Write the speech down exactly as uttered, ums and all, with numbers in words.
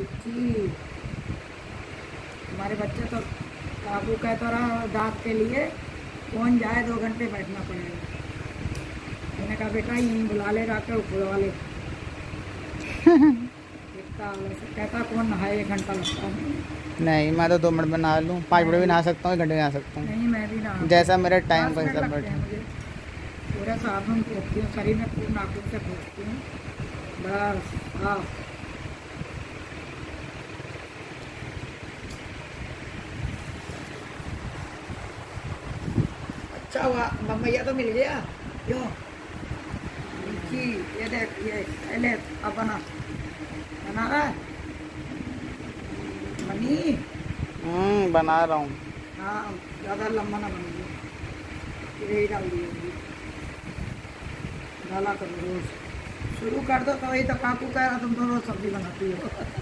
जी, हमारे बच्चे तो काकू कहता रहा दांत के लिए कौन जाए, दो घंटे बैठना पड़ेगा। मैंने कहा बेटा यहीं बुला ले जाकर ऊपर वाले। कहता कौन नहाए, एक घंटा लगता है। नहीं, मैं तो दो मिनट में नहा लूँ, पाँच मिनट भी नहा सकता हूँ, एक घंटे में नहा सकता हूँ। नहीं मैं भी नहा, जैसा मेरा टाइम का हिसाब बैठे। पूरा साबुन पोंछती हूँ, शरीर में पूरा नाखून से पोंछती हूँ बस। हाँ अच्छा हुआ बम्बैया तो मिल गया। क्यों जी, ये देख ये ले अब बना बना रहा है बनी। हम्म बना रहा हूँ। हाँ ज़्यादा लंबा ना बन गया, यही डाल दिए डाला करो रोज, शुरू कर दो। तो वही तो काकू कह रहा तुम तो रोज सब्जी बनाती हो।